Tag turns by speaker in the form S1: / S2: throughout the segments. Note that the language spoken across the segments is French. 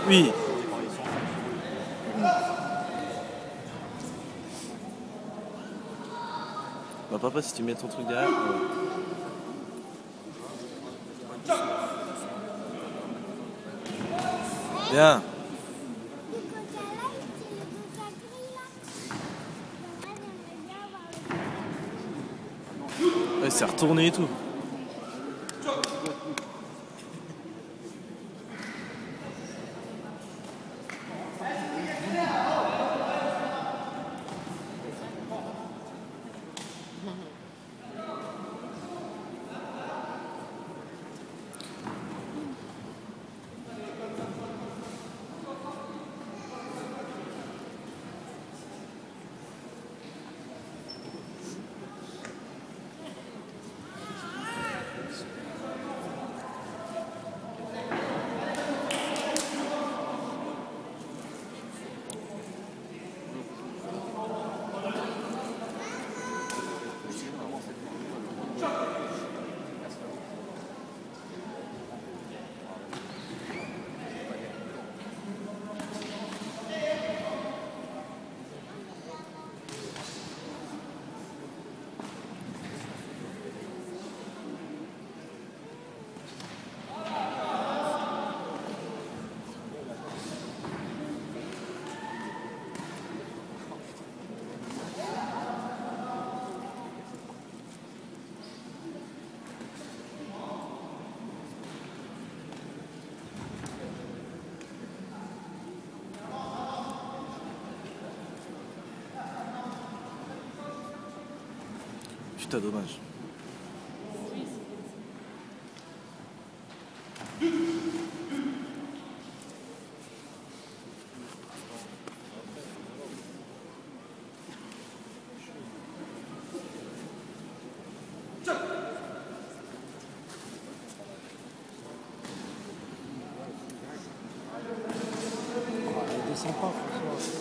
S1: Oui. Bah papa, si tu mets ton truc derrière... Bien. Ouais, c'est retourné et tout. Putain, dommage.
S2: Elle descend pas, François.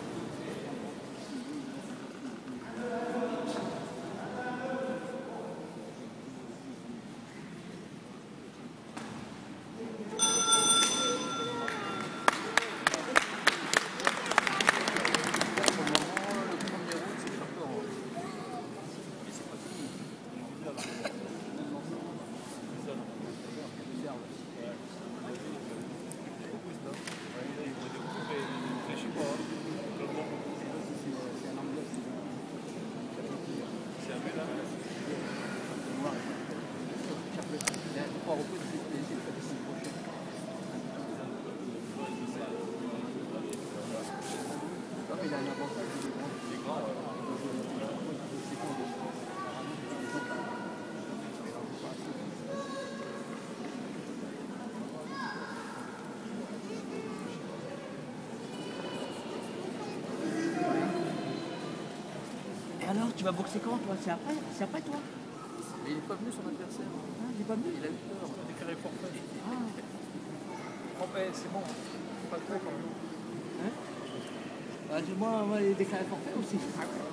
S3: Alors, tu vas boxer quand toi? C'est après toi?
S4: Mais il n'est pas venu son adversaire.
S3: Ah, il est pas venu?
S4: Il a eu peur. Il a déclaré forfait.
S3: Ah.
S4: Oh, ben c'est bon. Pas trop quand même.
S3: Hein? Bah, moi, il est déclaré forfait aussi. Ah ouais.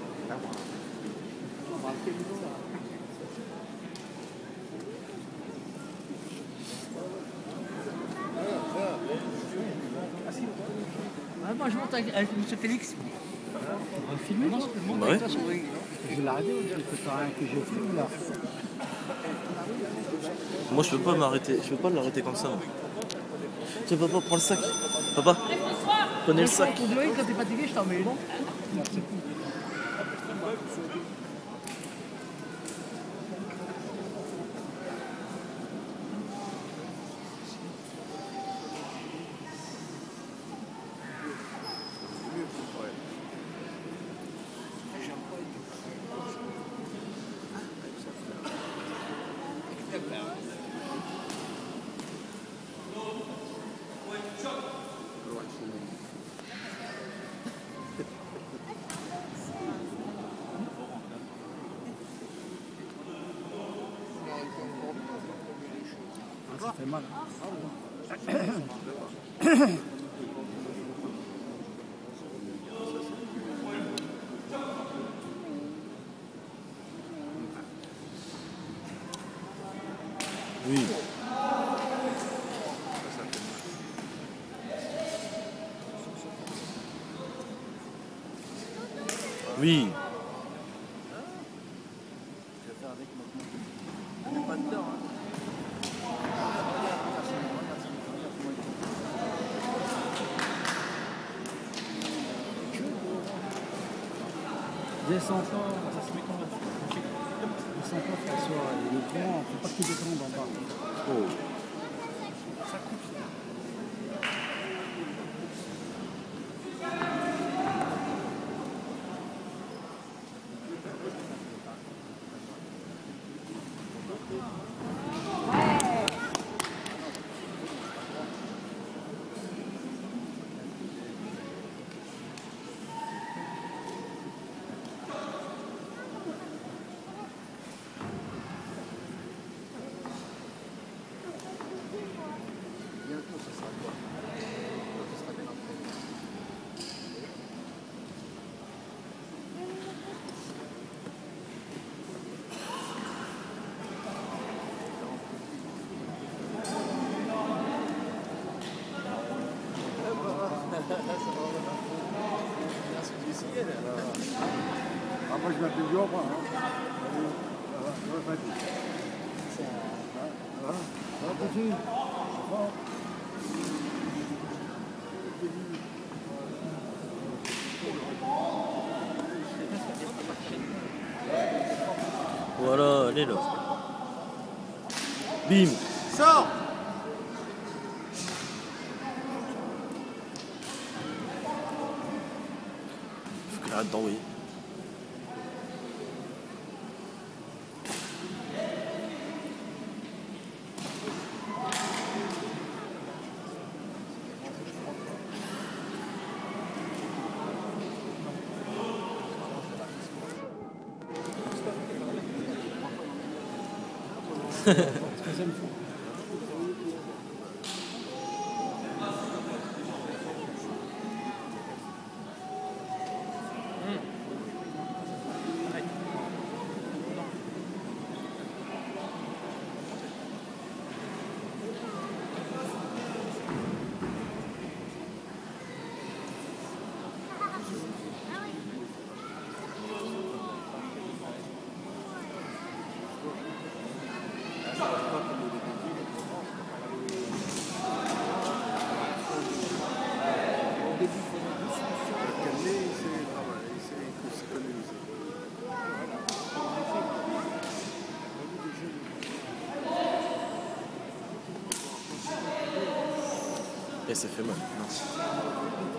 S3: Quel niveau, là. Ah, moi, je monte avec M. Félix.
S2: On va filmer,
S3: Non,
S2: toi?
S3: je monte
S1: Bah
S3: avec
S1: ouais.
S3: toi sur le ring.
S2: Je vais l'arrêter, on dirait que t'as rien que je filme là.
S1: Moi, je peux pas m'arrêter. Je peux pas l'arrêter comme ça. Moi. Tiens, papa, prends le sac. Papa, prenez le sac.
S3: Pour Loïc, quand t'es fatigué, je t'en mets une.
S2: Merci. Ça fait mal.
S1: Oui. Oui.
S3: Je vais faire avec maintenant.
S4: Il n'y a pas de temps. Hein.
S2: Descends pas, ça se met quand même. Descends pas, François. Et le vent, faut pas qu'il descende en bas.
S1: Oh.
S4: Ça coupe.
S3: Bientôt, ce sera quoi? Ce sera bien après.
S2: Ah, moi je m'appelle Joe, moi. Vas-y. Continue.
S1: Voilà, allez là. Bim.
S3: Sors!
S1: Faut qu'il arrête d'envoyer.
S2: Troisième fois.
S1: Et ça fait mal. Non.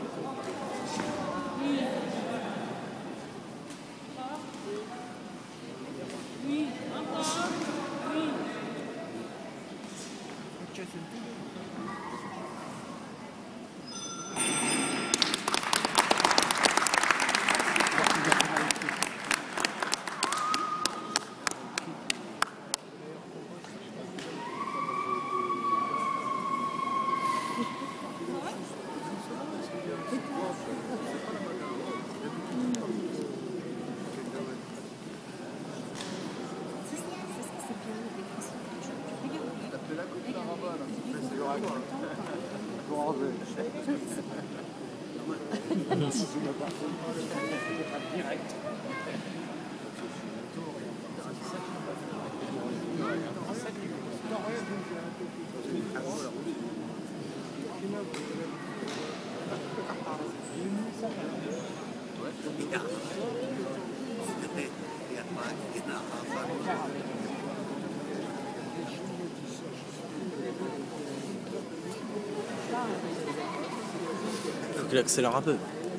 S1: Faut qu'il accélère un peu.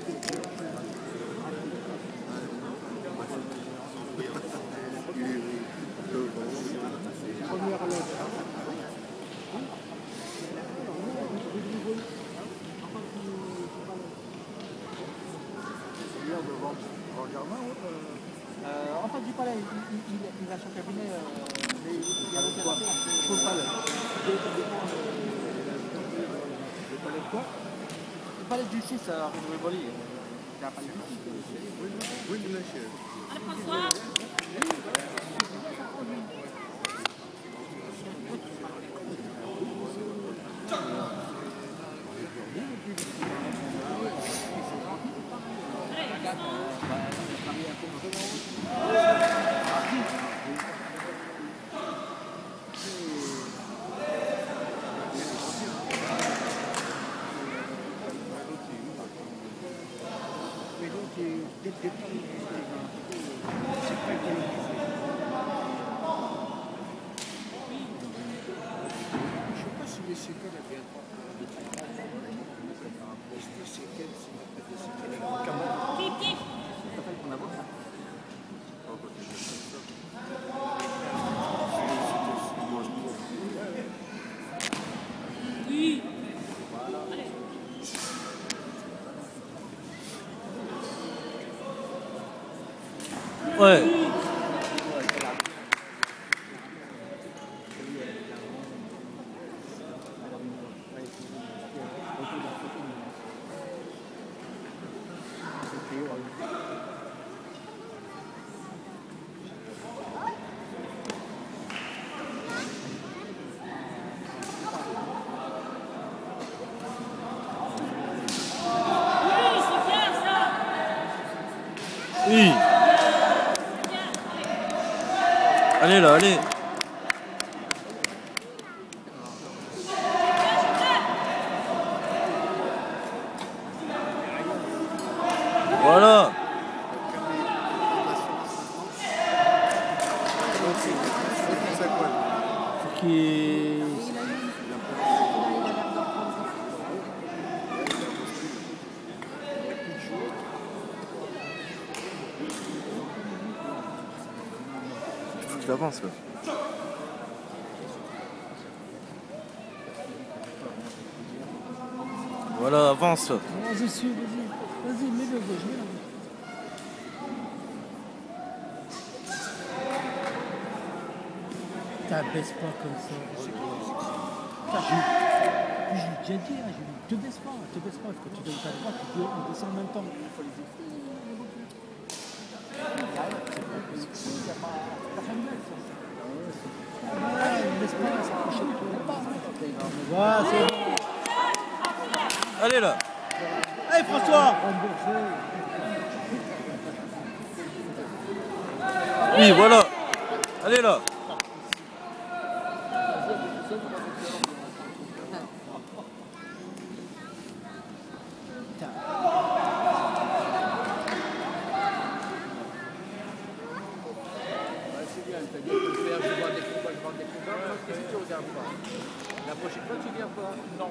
S2: Première lettre.
S3: En fait, du palais, il a son cabinet. Il a le palais. Le palais de quoi? Le palais de justice à Rivoli. C'est un palais de justice. Oui, monsieur.
S2: de départ, c'est pas qualifié. Je sais pas si les séquelles elles viennent pas. Est-ce que les séquelles, c'est pas des séquelles?
S3: Ça fait qu'on a beau ça.
S1: Ouais. Oui. Allez là, allez. Voilà.
S2: Faut qu'il...
S1: Tu avances là. Voilà, avance.
S2: Vas-y, vas-y, mets-le, gauche, mets-le. T'abaisse pas comme ça. Je lui ai déjà dit, hein, je lui ai dit, te baisse pas, quand tu donnes ta droite, on descend en même temps. Voilà, c'est bon.
S1: Allez là.
S2: Allez François.
S1: Oui, voilà. Allez là.
S3: La prochaine fois, tu viens pas? Non.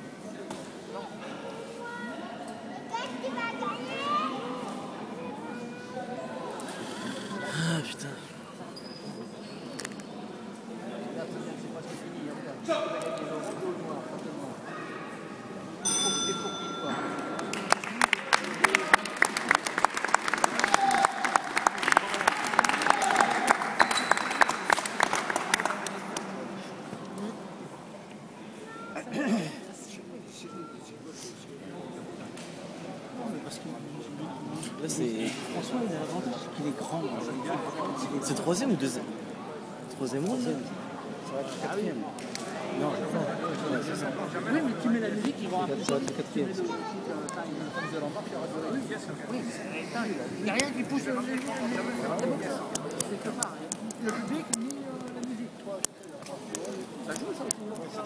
S1: Ah putain. Là c'est.
S2: François, il a l'avantage, c'est qu'il est grand.
S1: C'est troisième ou deuxième? Troisième ou deuxième?
S2: Ça va être quatrième. Non, ouais, c'est ça.
S3: Oui, mais tu mets la musique, ils vont
S2: Ça va être quatrième.
S3: Il n'y a rien qui pousse le public ni la musique. Ça joue ça?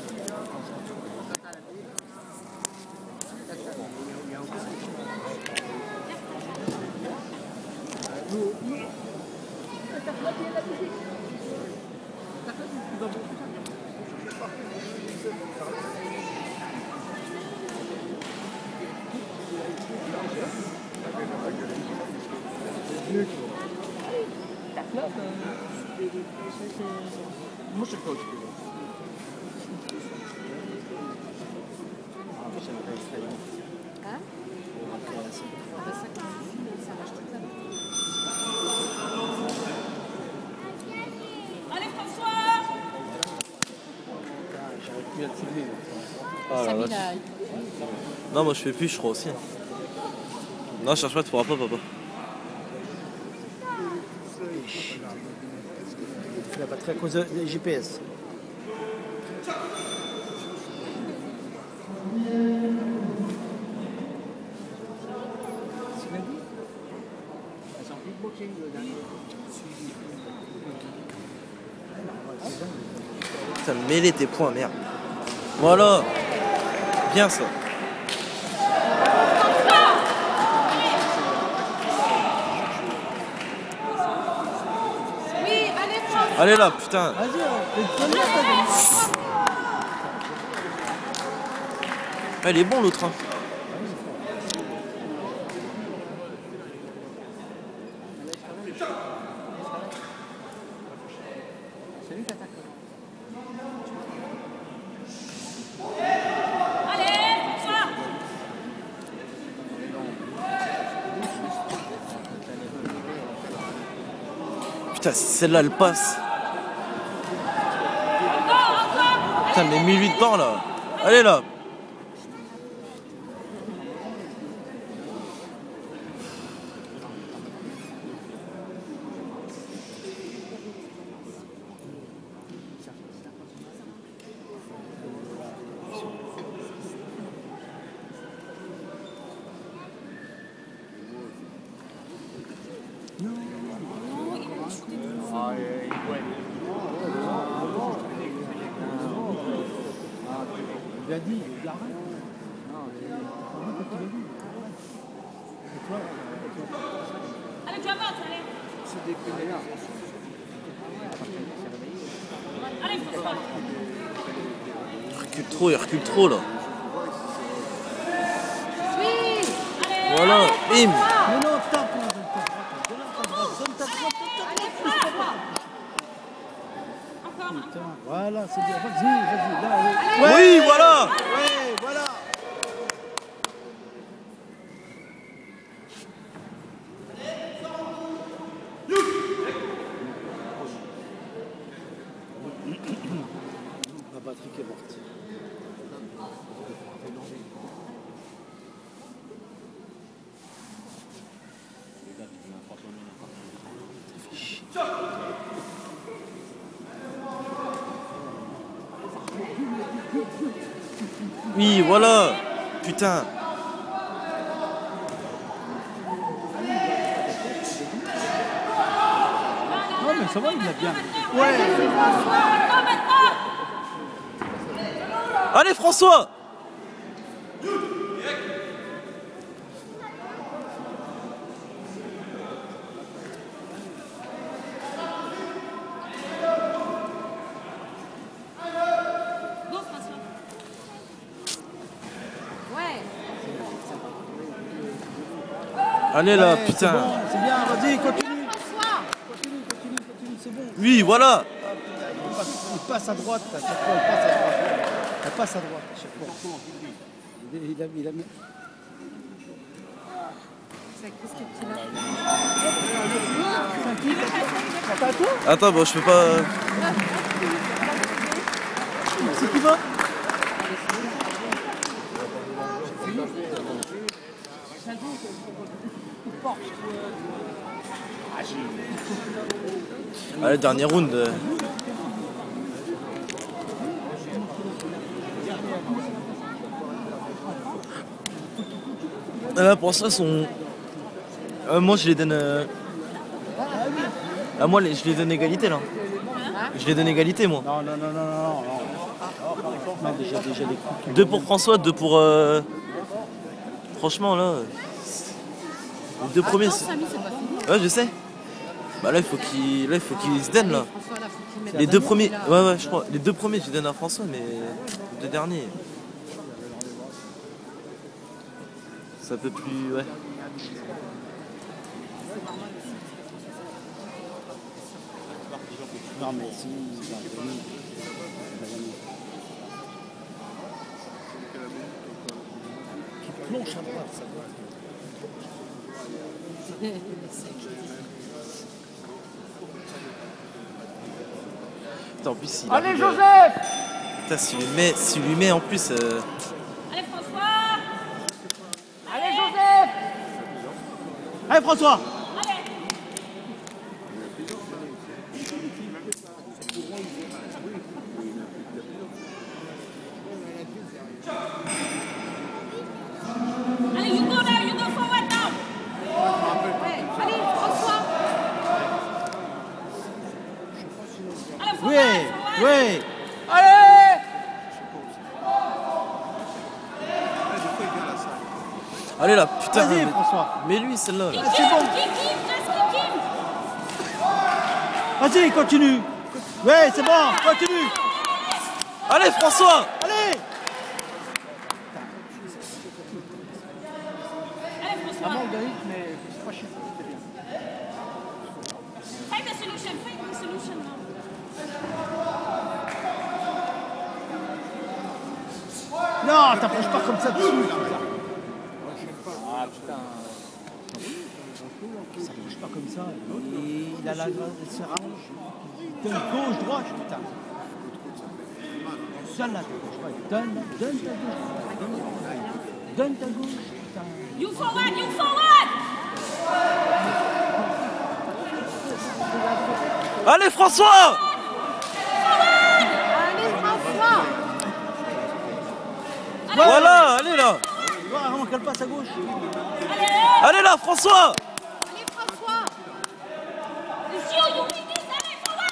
S3: Moi je sais pas.
S5: Hein? Ah bah ça continue, ça marche tout à l'heure.
S4: Allez François!
S2: J'aurais pu être filmé.
S1: Ah, la vache. Non, moi je fais plus, je crois aussi. Non, cherche pas, tu pourras pas, papa.
S2: La batterie à cause des GPS.
S1: Putain, mêler tes points, merde. Voilà. Bien ça. Allez là, putain.
S2: Vas-y, fais une première, t'as gagné.
S1: Ah, il est bon l'autre. Hein.
S5: C'est lui qui attaque.
S1: Putain, si celle-là elle passe. Putain, mais 1008 temps là. Allez là.
S2: Il a dit, il arrête.
S6: Allez, tu avances, allez.
S3: C'est des criminels.
S6: Allez, François.
S1: Il recule trop là.
S5: Oui.
S1: Voilà, bim.
S2: Mais non, tape là, donne ta droite. Donne ta droite. Putain, voilà, c'est bien. Vas-y, là. Ouais.
S1: Oui, voilà.
S2: Ouais, voilà. La batterie qui est morte.
S1: Oui, voilà. Putain.
S2: Non, mais ça va, il l'a bien.
S1: Allez François.
S6: Go, François.
S5: Ouais.
S1: Allez là,
S2: Ouais,
S1: putain.
S2: C'est bon, c'est bien, vas-y, continue.
S5: François.
S2: Continue, c'est bon.
S1: Oui, voilà.
S2: Il passe à droite, à chaque fois, il passe à droite. Il passe à droite, à chaque fois. Il a mis.
S5: C'est qu'est-ce que tu l'as?
S2: T'as à toi?
S1: Attends, bon, je fais pas.
S2: C'est qui va?
S1: Allez, dernier round. Là, pour ça, son. Moi, je les donne. Ah, moi, je les donne égalité là. Je les donne égalité, moi.
S2: Non. Non, déjà les coups.
S1: 2 pour François, 2 pour. Franchement, là. Les 2 premiers.
S5: Attends,
S1: c'est-
S5: Samy, c'est pas fini.
S1: Ouais, je sais. Bah là, il faut qu'il se donne là.
S5: François, là, faut qu'il mette
S1: Les
S5: la
S1: 2
S5: balle,
S1: premiers.
S5: là.
S1: Ouais, je crois. Les 2 premiers, je les donne à François, mais les 2 derniers. C'est un peu plus. Ouais.
S2: Non, mais si, il va gagner. Qui plonge à droite, ça doit.
S1: Putain, en plus, il
S3: Allez,
S1: arrive,
S3: Joseph.
S1: Putain, s'il lui met en plus.
S6: Allez, François.
S3: Allez, Joseph.
S2: Allez, François!
S6: Allez. Allez, you go now, you go forward now.
S5: Ouais. Allez, François.
S6: Allez,
S2: Oui,
S6: forward.
S2: oui!
S3: Allez.
S1: Allez là, putain.
S2: Vas-y, François!
S1: Mais lui, celle-là. Là.
S6: Kick him, kick him, just kick him.
S2: Vas-y, continue! Ouais, c'est bon, continue.
S1: Allez, François!
S2: Allez.
S6: Allez,
S3: Ça
S6: François.
S3: manque de rythme, mais c'est pas chiffre, c'est bien.
S6: Find the solution. Find the solution now.
S2: Non, t'approches pas comme ça dessus.
S3: Ah putain.
S2: Ça bouge pas comme ça. Il a la se range. Il donne gauche, droite, putain. Donne la gauche. Donne ta gauche. Donne ta gauche, putain.
S6: You forward. You forward.
S1: Allez, François!
S5: Allez, François.
S1: Voilà, allez là!
S2: Tu vois, avant qu'elle passe à gauche.
S1: Allez là, François!
S5: Allez, François.
S6: It's you. You win this. Allez, forward.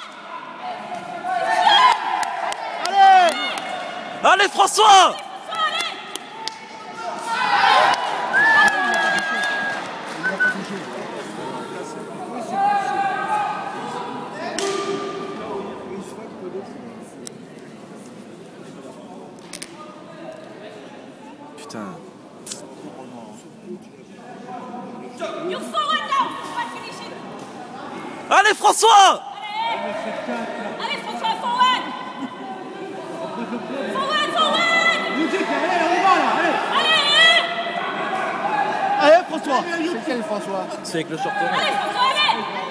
S2: Allez.
S1: Allez, François!
S6: François, allez.
S1: Putain.
S6: You forward now. Forward, finish it.
S1: Allez, François!
S6: Allez, François, forward. Forward, forward.
S2: Allez, on y va là. Allez.
S6: Allez.
S2: Allez, François.
S3: C'est quel François?
S1: C'est avec le short.
S6: Allez, François, allez.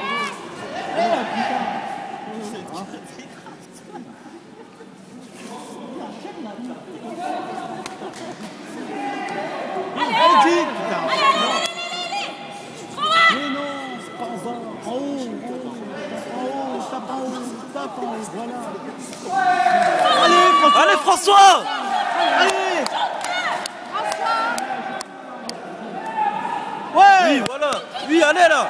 S2: Allez, vite, putain.
S6: Forward.
S2: Mais non, c'est pas en bas. En haut. En haut, tape en haut. Tape en haut, voilà. Allez, François.
S1: Allez, François!
S2: Allez.
S1: Oui,
S2: Ouais.
S1: voilà! Oui, allez là!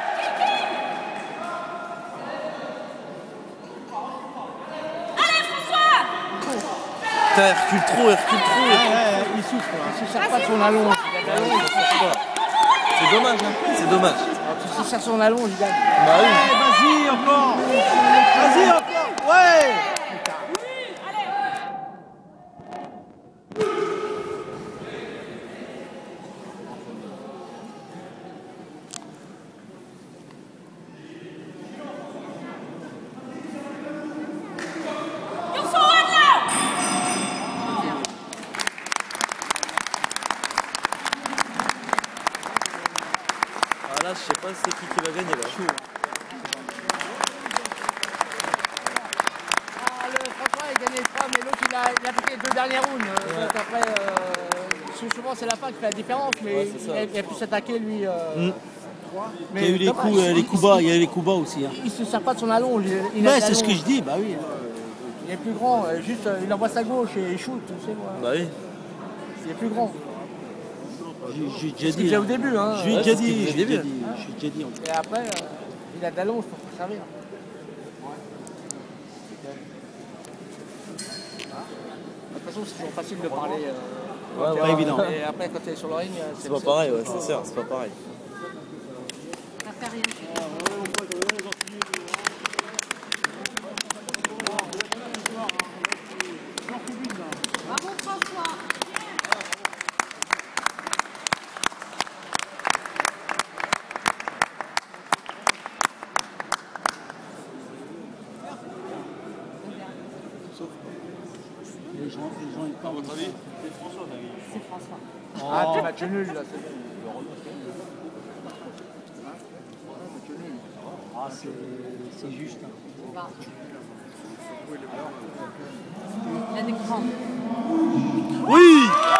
S6: Allez, François.
S1: Putain, elle recule trop, elle recule trop!
S2: Ouais, il souffre là.
S3: Tu sers pas de son allonge.
S1: C'est dommage, hein? C'est dommage.
S3: Tu sers son allonge, il gagne.
S1: Bah oui!
S2: Ouais, vas-y encore. Vas-y encore. Ouais.
S6: You forward now.
S1: Ah là, je sais pas c'est qui va gagner là.
S3: Ah, le François, il gagnait 3, mais l'autre, il a pris les 2 derniers rounds. Donc après, souvent, c'est la fin qui fait la différence, mais
S1: Ouais, c'est ça.
S3: il a pu s'attaquer, lui.
S2: Il y a eu les coups bas, il y a eu les coups bas aussi. Hein.
S3: Il se sert pas de son allonge. Il a
S2: Ouais,
S3: de
S2: c'est ce que
S3: l'allonge.
S2: je dis, bah oui.
S3: Il est plus grand, juste il envoie sa gauche et il shoot, tu sais moi.
S1: Bah oui.
S3: Il est plus grand.
S2: J'ai déjà
S3: C'est ce que
S2: dit.
S3: j'ai au début, hein.
S2: J'ai
S1: Ouais,
S2: déjà
S1: c'est ce qu'il
S2: dit,
S1: disait
S2: j'ai déjà
S1: début.
S2: dit. J'ai déjà dit.
S3: Et après, il a de l'allonge pour se servir. De toute façon, c'est toujours facile de parler.
S1: Ouais,
S2: Pas évident.
S3: Et après, quand tu es sur le ring,
S1: C'est pas pareil, ouais, c'est sûr, c'est pas pareil.
S5: Ça fait rien. Bravo, François.
S2: Les gens, ils parlent.
S5: C'est François.
S3: Ah, t'es match nul là.
S2: Ah, c'est juste. Hein.
S5: Bah. Il a des grands.
S1: Oui!